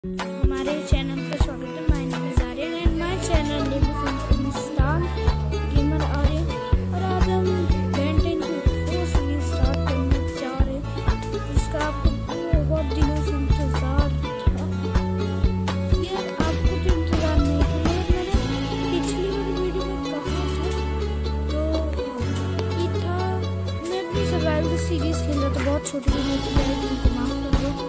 हमारे चैनल पर स्वागत है। My name is Aryan and my channel name is star gamer Aryan. और आज हम बेन 10 की फुल सीरीज स्टार्ट करने जा रहे हैं, जिसका आपको बहुत दिनों से इंतजार था। यार आपको तो इंतजार नहीं था, मगर मैंने पिछली वाली वीडियो में कहा था तो ये था, मैं अपनी सर्वाइवल सीरीज खेल रहा था। बहुत छोटी वीडियो थी, उनको माफ कर दो।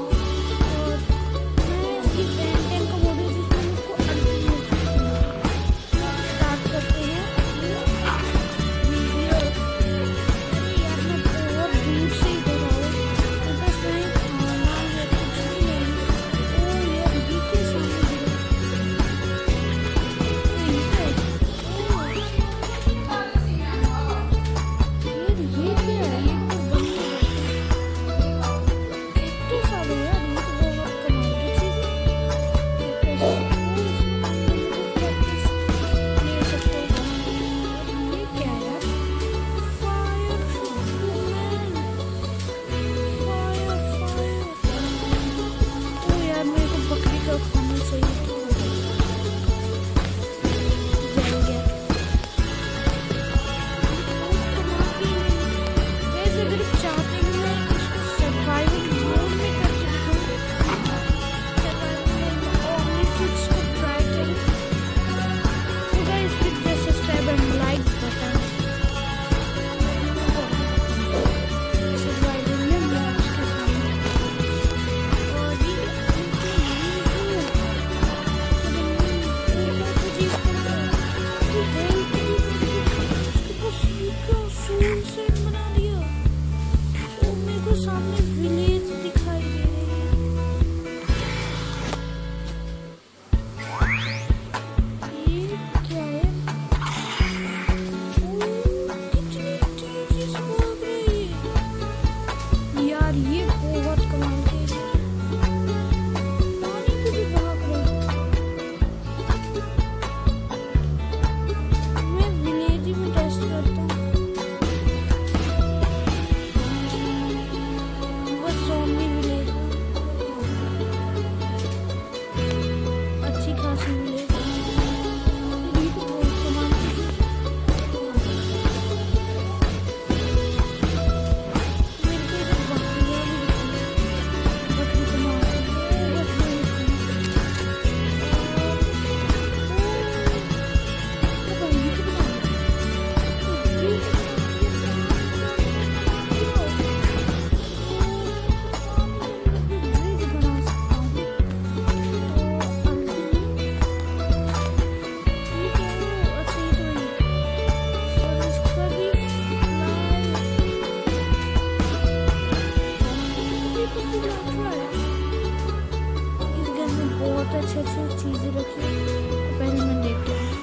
अच्छी चीजें रखी पहले मैं देखती हूँ।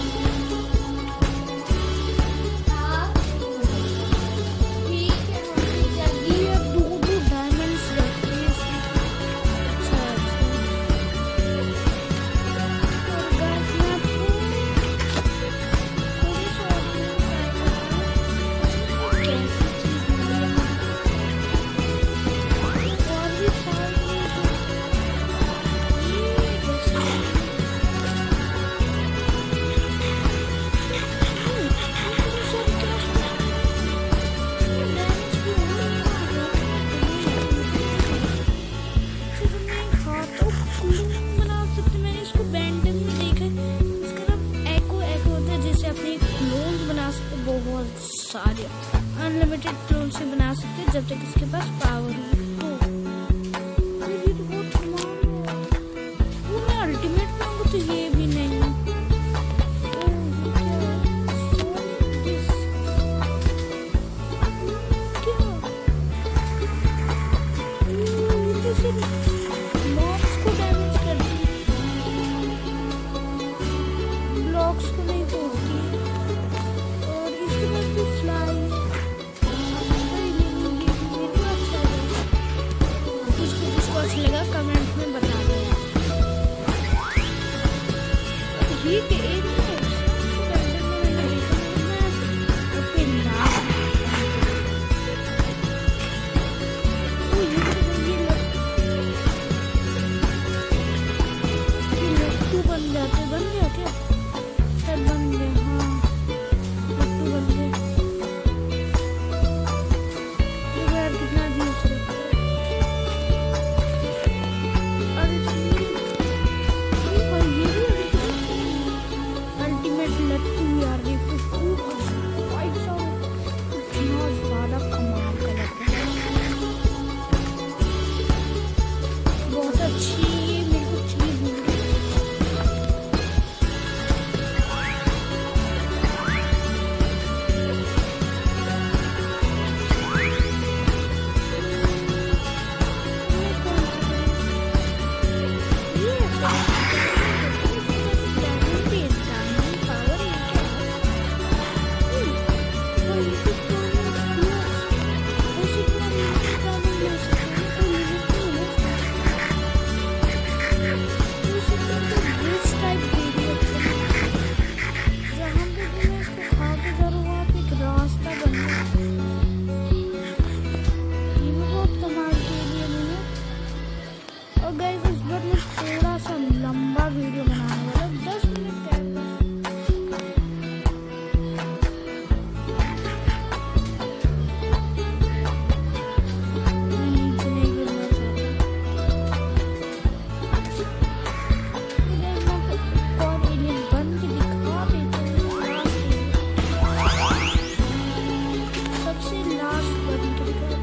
बहुत सारे अनलिमिटेड क्लोन से बना सकते हैं जब तक इसके पास पावर हो। ये तो बहुत कमाल है। वो मैं अल्टीमेट मांगू तो ये भी नहीं। ब्लॉक्स को डैमेज करती है, ब्लॉक्स को नहीं तोड़ती है। लगा कमेंट में बता देना। ठीक है, एक बट मैं थोड़ा सा लंबा वीडियो बनाने वाला हूँ, 10 मिनट का है बस। नीचे नहीं गिरना चाहता। इधर मैं और एलियन बन के दिखा देता हूँ लास्ट में। सबसे लास्ट बन के दिखा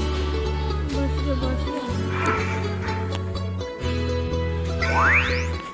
बच गया।